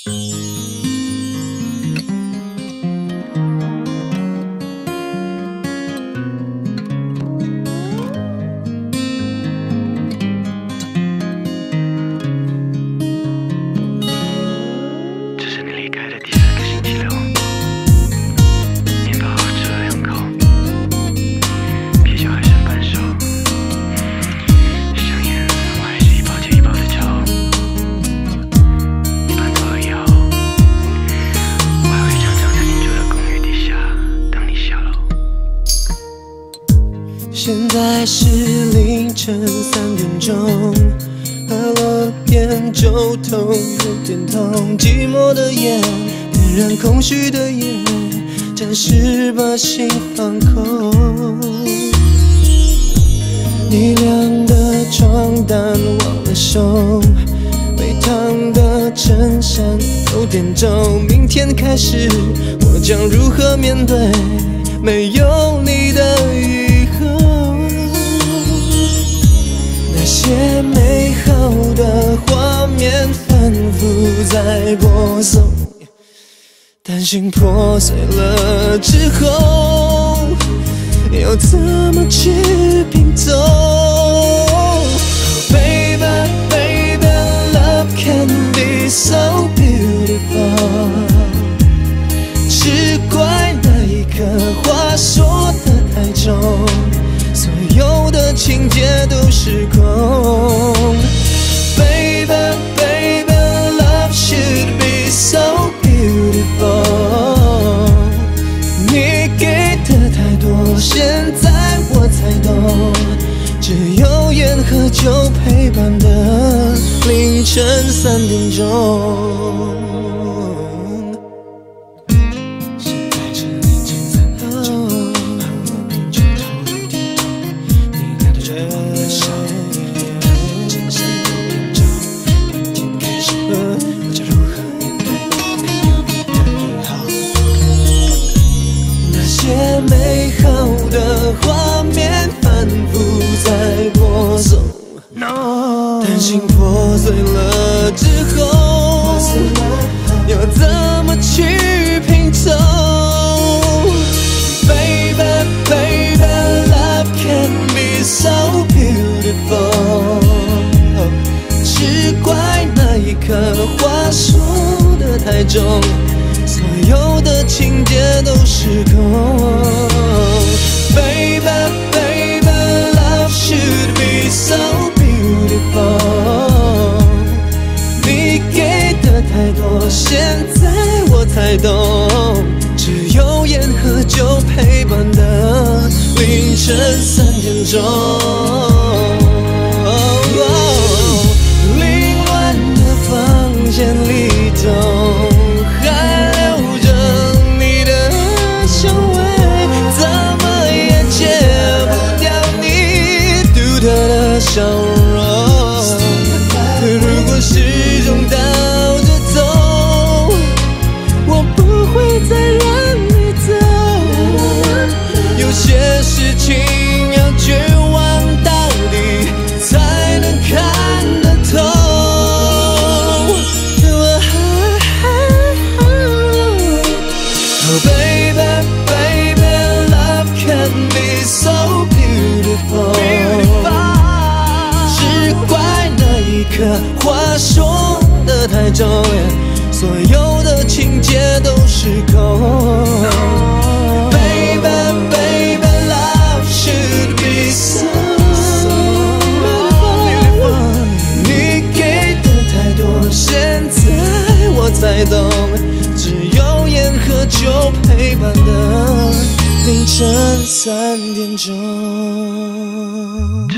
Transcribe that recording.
现在是凌晨3点钟，喝了点酒头有点痛，寂寞的夜点燃空虚的夜，暂时把心放空。你晾的床单忘了收，被烫的衬衫有点皱，明天开始我将如何面对没有你的以后？那些美好的画面反复在播送，担心破碎了之后要怎么去拼凑？ Baby, baby, love can be so beautiful。 只怪那一刻话说得太重，所有的情节都失控。Baby, baby, love should be so beautiful。 你给的太多，现在我才懂，只有烟和酒陪伴的凌晨3点钟。 美好的画面反复在播送，担心破碎了之后要怎么去拼凑 ？Baby, baby, love can be so beautiful。 只怪那一刻话说得太重。 所有的情节都失控 ，Baby, baby, love should be so beautiful。 你给的太多，现在我才懂，只有烟和酒陪伴的凌晨3点钟。凌乱的房间里头。 笑容，如果始终倒着走，我不会再让你走。有些事情要绝望到底，才能看得透。Oh baby, baby, love can be so beautiful。 话说得太重，所有的情节都失控。Baby, baby, love should be so beautiful。 你给的太多，现在我才懂，只有烟和酒陪伴的凌晨3点钟。